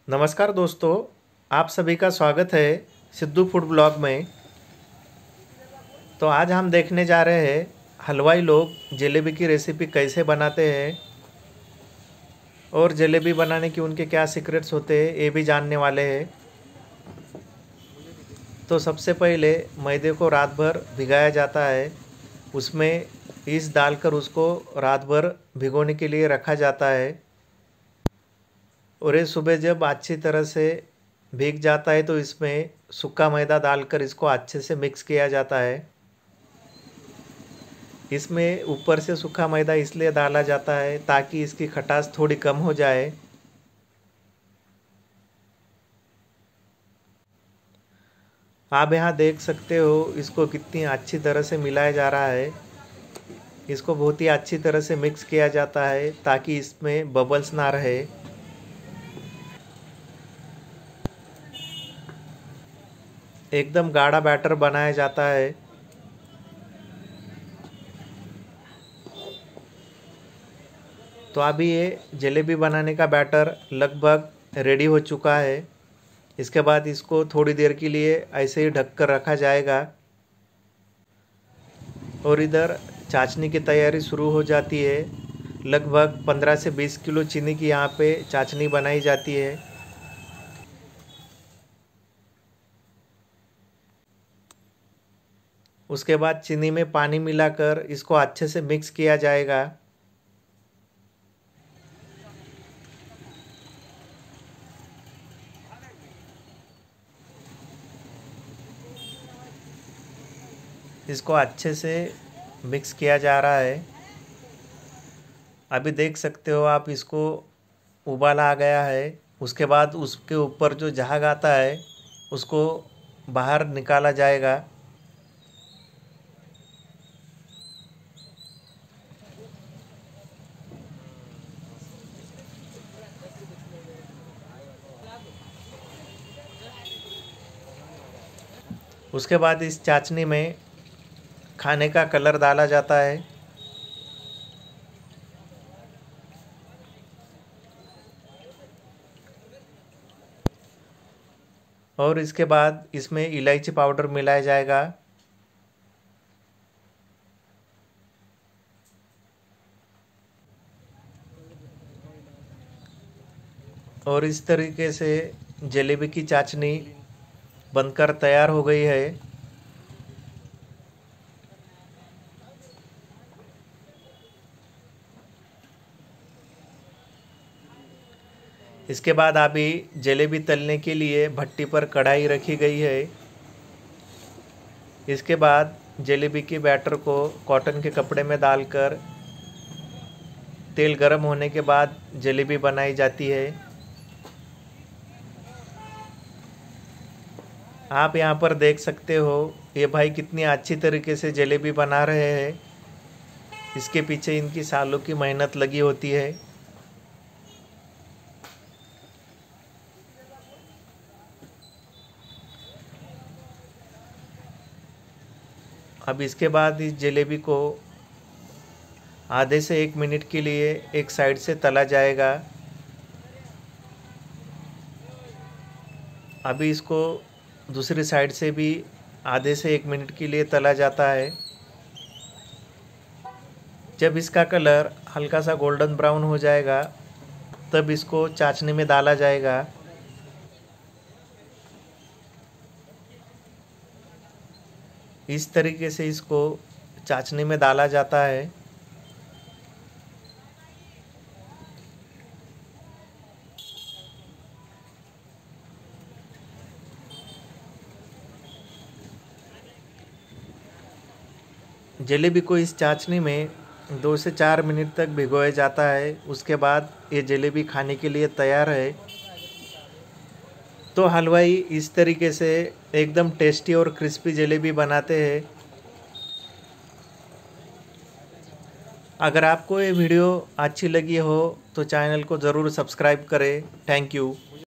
नमस्कार दोस्तों, आप सभी का स्वागत है सिद्धू फूड ब्लॉग में। तो आज हम देखने जा रहे हैं हलवाई लोग जलेबी की रेसिपी कैसे बनाते हैं और जलेबी बनाने की उनके क्या सीक्रेट्स होते हैं ये भी जानने वाले हैं। तो सबसे पहले मैदे को रात भर भिगाया जाता है, उसमें ईस्ट डालकर उसको रात भर भिगोने के लिए रखा जाता है और ये सुबह जब अच्छी तरह से भीग जाता है तो इसमें सूखा मैदा डालकर इसको अच्छे से मिक्स किया जाता है। इसमें ऊपर से सूखा मैदा इसलिए डाला जाता है ताकि इसकी खटास थोड़ी कम हो जाए। आप यहाँ देख सकते हो इसको कितनी अच्छी तरह से मिलाया जा रहा है। इसको बहुत ही अच्छी तरह से मिक्स किया जाता है ताकि इसमें बबल्स ना रहे। एकदम गाढ़ा बैटर बनाया जाता है। तो अभी ये जलेबी बनाने का बैटर लगभग रेडी हो चुका है। इसके बाद इसको थोड़ी देर के लिए ऐसे ही ढक कर रखा जाएगा और इधर चाशनी की तैयारी शुरू हो जाती है। लगभग 15 से 20 किलो चीनी की यहाँ पे चाशनी बनाई जाती है। उसके बाद चीनी में पानी मिलाकर इसको अच्छे से मिक्स किया जाएगा। इसको अच्छे से मिक्स किया जा रहा है। अभी देख सकते हो आप, इसको उबाल आ गया है। उसके बाद उसके ऊपर जो झाग आता है उसको बाहर निकाला जाएगा। उसके बाद इस चाशनी में खाने का कलर डाला जाता है और इसके बाद इसमें इलायची पाउडर मिलाया जाएगा। और इस तरीके से जलेबी की चाशनी बनकर तैयार हो गई है। इसके बाद अभी जलेबी तलने के लिए भट्टी पर कढ़ाई रखी गई है। इसके बाद जलेबी के बैटर को कॉटन के कपड़े में डालकर तेल गर्म होने के बाद जलेबी बनाई जाती है। आप यहाँ पर देख सकते हो ये भाई कितनी अच्छी तरीके से जलेबी बना रहे हैं। इसके पीछे इनकी सालों की मेहनत लगी होती है। अब इसके बाद इस जलेबी को आधे से 1 मिनट के लिए एक साइड से तला जाएगा। अभी इसको दूसरी साइड से भी आधे से 1 मिनट के लिए तला जाता है। जब इसका कलर हल्का सा गोल्डन ब्राउन हो जाएगा तब इसको चाशनी में डाला जाएगा। इस तरीके से इसको चाशनी में डाला जाता है। जलेबी को इस चाशनी में 2 से 4 मिनट तक भिगोया जाता है। उसके बाद ये जलेबी खाने के लिए तैयार है। तो हलवाई इस तरीके से एकदम टेस्टी और क्रिस्पी जलेबी बनाते हैं। अगर आपको ये वीडियो अच्छी लगी हो तो चैनल को ज़रूर सब्सक्राइब करें। Thank you.